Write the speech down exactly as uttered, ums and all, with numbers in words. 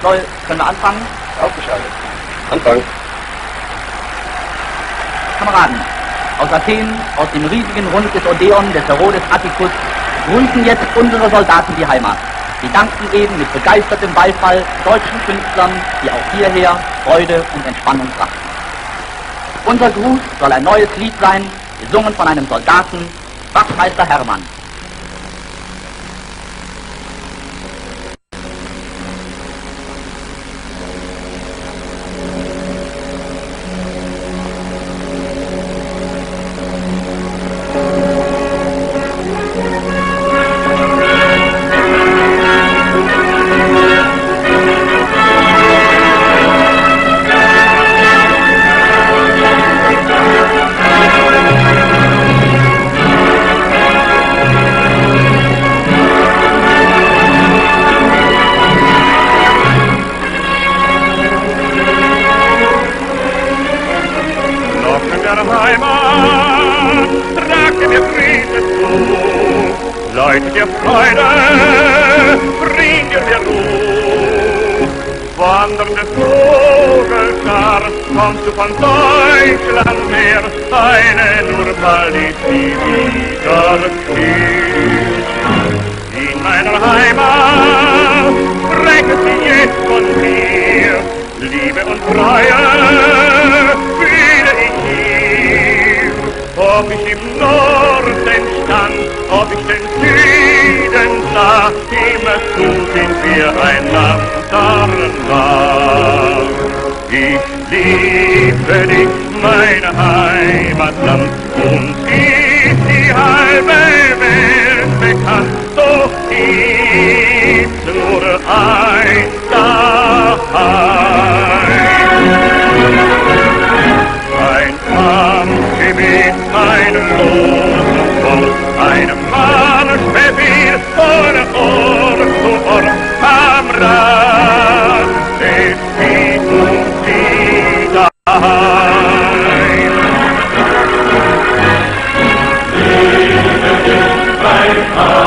Soll, können wir anfangen? Aufgeschaltet. Anfangen. Kameraden, aus Athen, aus dem riesigen Rund des Odeon, des Herodes Atticus, grüßen jetzt unsere Soldaten die Heimat. Sie danken eben mit begeistertem Beifall deutschen Künstlern, die auch hierher Freude und Entspannung brachten. Unser Gruß soll ein neues Lied sein, gesungen von einem Soldaten, Wachtmeister Hermann. Leute der Freude, bring dir der Ruhe. Wandernde Vogelschar, kommst du von Deutschland her, eine nur bald ist sie wieder hier. In meiner Heimat sprechen sie jetzt von mir, Liebe und Treue fühle ich hier. Ob ich im Norden stand, ob ich den Süden sah, immerzu sind wir ein Landtarnland. Ich liebe dich, meine Heimatland, und ist die halbe Welt bekannt, doch gibt's nur eins daheim. Ein Kampfgebet, ein Losenwort, einem Marschbefehl von Ort zu Ort, Kamerad, es geht um sie daheim. Liebe dich, mein Heimat.